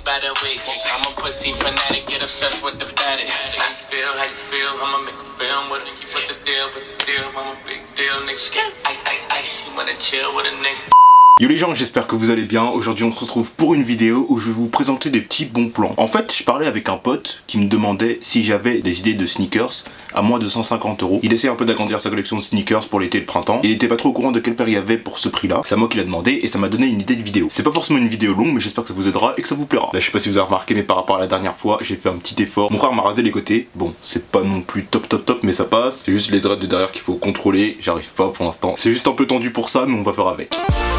better ways. I'm a pussy fanatic, get obsessed with the baddest. How you feel, I'ma make a film with it. What's the deal, I'm a big deal, nigga. Ice, ice, ice, she wanna chill with a nigga. Yo les gens, j'espère que vous allez bien. Aujourd'hui on se retrouve pour une vidéo où je vais vous présenter des petits bons plans. En fait, je parlais avec un pote qui me demandait si j'avais des idées de sneakers à moins de 150 €. Il essayait un peu d'agrandir sa collection de sneakers pour l'été et le printemps. Il était pas trop au courant de quelle paire il y avait pour ce prix là. C'est à moi qui l'a demandé et ça m'a donné une idée de vidéo. C'est pas forcément une vidéo longue, mais j'espère que ça vous aidera et que ça vous plaira. Là je sais pas si vous avez remarqué, mais par rapport à la dernière fois, j'ai fait un petit effort. Mon frère m'a rasé les côtés. Bon, c'est pas non plus top, mais ça passe. C'est juste les dreads de derrière qu'il faut contrôler. J'arrive pas pour l'instant. C'est juste un peu tendu pour ça, mais on va faire avec.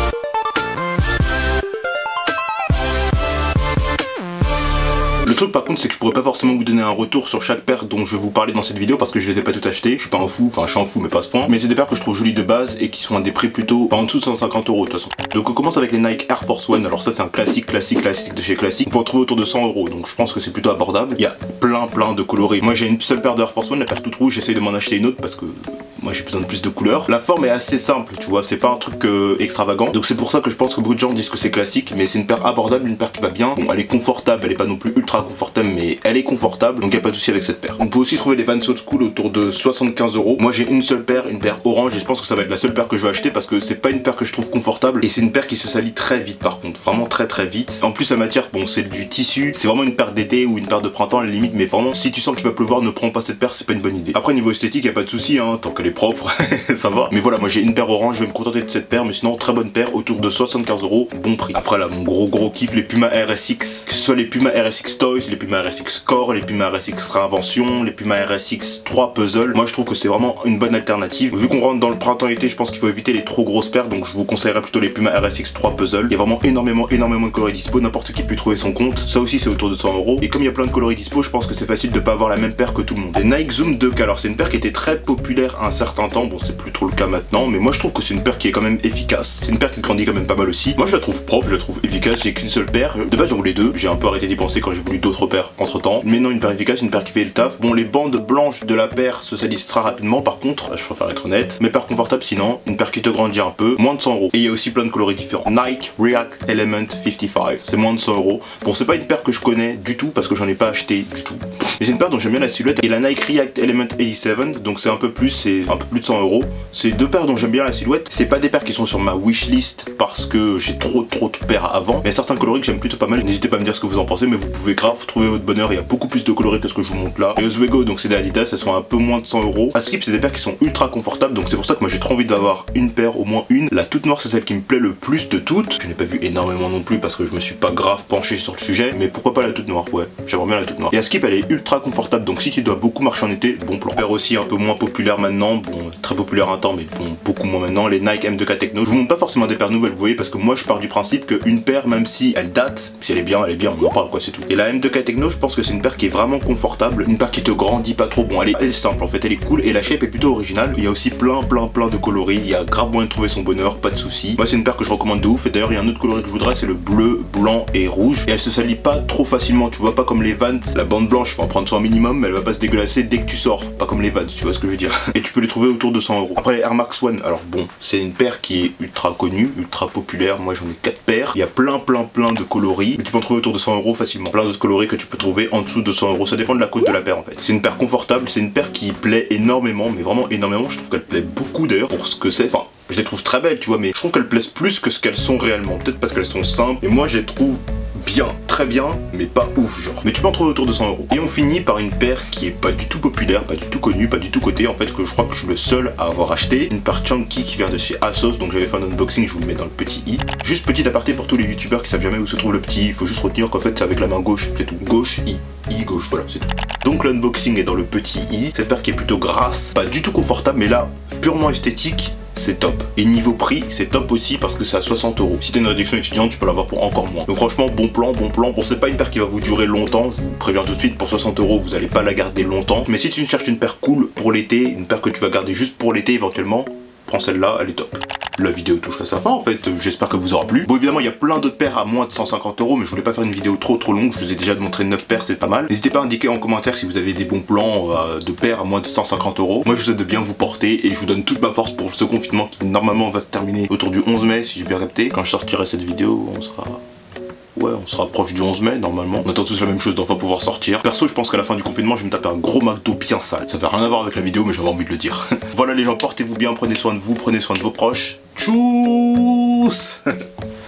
Le truc par contre c'est que je pourrais pas forcément vous donner un retour sur chaque paire dont je vais vous parler dans cette vidéo parce que je les ai pas toutes achetées. Je suis pas un fou, enfin je suis un fou mais pas à ce point. Mais c'est des paires que je trouve jolies de base et qui sont à des prix plutôt pas en dessous de 150 € de toute façon. Donc on commence avec les Nike Air Force One. Alors ça c'est un classique de chez classique. On peut en trouver autour de 100 €, donc je pense que c'est plutôt abordable. Il y a plein de coloris. Moi j'ai une seule paire d'Air Force One, la paire toute rouge. J'essaye de m'en acheter une autre parce que moi j'ai besoin de plus de couleurs. La forme est assez simple, tu vois, c'est pas un truc extravagant. Donc c'est pour ça que je pense que beaucoup de gens disent que c'est classique, mais c'est une paire abordable, une paire qui va bien. Bon, elle est confortable, elle est pas non plus ultra confortable, mais elle est confortable, donc y a pas de souci avec cette paire. On peut aussi trouver les Vans Old School autour de 75 €. Moi j'ai une seule paire, une paire orange, et je pense que ça va être la seule paire que je vais acheter parce que c'est pas une paire que je trouve confortable et c'est une paire qui se salit très vite par contre, vraiment très vite. En plus la matière, bon c'est du tissu, c'est vraiment une paire d'été ou une paire de printemps à la limite, mais vraiment si tu sens qu'il va pleuvoir, ne prends pas cette paire, c'est pas une bonne idée. Après niveau esthétique y a pas de souci, hein, tant qu'elle est propre. Ça va. Mais voilà, moi j'ai une paire orange, je vais me contenter de cette paire, mais sinon très bonne paire autour de 75 €, bon prix. Après là, mon gros kiff, les Puma RSX, que ce soit les Puma RSX Toys, les Puma RSX Core, les Puma RSX Réinvention, les Puma RSX 3 Puzzle. Moi je trouve que c'est vraiment une bonne alternative. Vu qu'on rentre dans le printemps-été, je pense qu'il faut éviter les trop grosses paires, donc je vous conseillerais plutôt les Puma RSX 3 Puzzle. Il y a vraiment énormément de coloris dispo, n'importe qui peut trouver son compte. Ça aussi c'est autour de 100 €. Et comme il y a plein de coloris dispo, je pense que c'est facile de pas avoir la même paire que tout le monde. Les Nike Zoom 2K, alors c'est une paire qui était très populaire un certain temps, bon c'est plus trop le cas maintenant, mais moi je trouve que c'est une paire qui est quand même efficace. C'est une paire qui grandit quand même pas mal aussi. Moi je la trouve propre, je la trouve efficace, j'ai qu'une seule paire. De base j'en voulais deux, j'ai un peu arrêté d'y penser quand j'ai voulu d'autres paires entre temps. Mais non, une paire efficace, une paire qui fait le taf. Bon, les bandes blanches de la paire se salissent très rapidement par contre, là, je préfère être honnête. Mais paire confortable sinon, une paire qui te grandit un peu, moins de 100 €. Et il y a aussi plein de coloris différents. Nike React Element 55, c'est moins de 100 €. Bon, c'est pas une paire que je connais du tout parce que j'en ai pas acheté du tout. Mais c'est une paire dont j'aime bien la silhouette. Et la Nike React Element 87, donc c'est un peu plus de 100 €. C'est deux paires dont j'aime bien la silhouette. C'est pas des paires qui sont sur ma wishlist parce que j'ai trop de paires avant. Mais certains coloris que j'aime plutôt pas mal. N'hésitez pas à me dire ce que vous en pensez, mais vous pouvez grave trouver votre bonheur. Il y a beaucoup plus de coloris que ce que je vous montre là. Les Ozweego, donc c'est des Adidas, elles sont un peu moins de 100 €. À Skip, c'est des paires qui sont ultra confortables, donc c'est pour ça que moi j'ai trop envie d'avoir une paire, au moins une. La toute noire, c'est celle qui me plaît le plus de toutes. Je n'ai pas vu énormément non plus parce que je me suis pas grave penché sur le sujet, mais pourquoi pas la toute noire, ouais, j'aimerais bien la toute noire. Et à Skip, elle est ultra confortable, donc si tu dois beaucoup marcher en été, bon plan. Paire aussi un peu moins populaire maintenant, bon, très populaire un temps, mais bon, beaucoup moins maintenant, les Nike M2K Techno. Je vous montre pas forcément des paires nouvelles, vous voyez, parce que moi je pars du principe qu'une paire, même si elle date, si elle est bien, on en parle quoi, c'est tout. Et la M2K Techno, je pense que c'est une paire qui est vraiment confortable, une paire qui te grandit pas trop. Bon, elle est simple en fait, elle est cool et la shape est plutôt originale. Il y a aussi plein de coloris, il y a grave moyen de trouver son bonheur, pas de soucis. Moi c'est une paire que je recommande de ouf. Et d'ailleurs il y a un autre coloris que je voudrais, c'est le bleu, blanc et rouge. Et elle se salit pas trop facilement, tu vois, pas comme les Vans. La bande blanche, faut en prendre soin un minimum, mais elle va pas se dégueulasser dès que tu sors, pas comme les Vans, tu vois ce que je veux dire. Et tu peux les trouver autour de 100 €. Après les Air Max One, alors bon, c'est une paire qui est ultra connue, ultra populaire. Moi j'en ai 4 paires. Il y a plein de coloris, mais tu peux en trouver autour de 100 € facilement. Plein d'autres coloris que tu peux trouver en dessous de 100 €. Ça dépend de la cote de la paire en fait. C'est une paire confortable, c'est une paire qui plaît énormément, mais vraiment énormément. Je trouve qu'elle plaît beaucoup d'ailleurs pour ce que c'est. Enfin, je les trouve très belles, tu vois, mais je trouve qu'elles plaisent plus que ce qu'elles sont réellement. Peut-être parce qu'elles sont simples, et moi je les trouve bien, très bien, mais pas ouf genre. Mais tu peux en trouver autour de 100 €. Et on finit par une paire qui est pas du tout populaire, pas du tout connue, pas du tout cotée, en fait, que je crois que je suis le seul à avoir acheté. Une paire Chunky qui vient de chez ASOS, donc j'avais fait un unboxing, je vous le mets dans le petit i. Juste petit aparté pour tous les youtubeurs qui savent jamais où se trouve le petit i, il faut juste retenir qu'en fait c'est avec la main gauche, c'est tout. Gauche, i gauche, voilà, c'est tout. Donc l'unboxing est dans le petit i, cette paire qui est plutôt grasse, pas du tout confortable, mais là, purement esthétique, c'est top. Et niveau prix, c'est top aussi parce que c'est à 60 €. Si t'as une réduction étudiante, tu peux l'avoir pour encore moins. Donc franchement, bon plan. Bon, c'est pas une paire qui va vous durer longtemps, je vous préviens tout de suite, pour 60 €, vous allez pas la garder longtemps. Mais si tu cherches une paire cool pour l'été, une paire que tu vas garder juste pour l'été éventuellement, prends celle-là, elle est top. La vidéo touche à sa fin en fait, j'espère que vous aura plu. Bon évidemment il y a plein d'autres paires à moins de 150 €, mais je voulais pas faire une vidéo trop longue, je vous ai déjà montré 9 paires, c'est pas mal. N'hésitez pas à indiquer en commentaire si vous avez des bons plans de paires à moins de 150 €. Moi je vous souhaite de bien vous porter et je vous donne toute ma force pour ce confinement qui normalement va se terminer autour du 11 mai si j'ai bien capté. Quand je sortirai cette vidéo, on sera on se rapproche du 11 mai normalement. On attend tous la même chose, d'enfin pouvoir sortir. Perso, je pense qu'à la fin du confinement, je vais me taper un gros McDo bien sale. Ça fait rien à voir avec la vidéo, mais j'avais envie de le dire. Voilà les gens, portez-vous bien, prenez soin de vous, prenez soin de vos proches. Tchuss.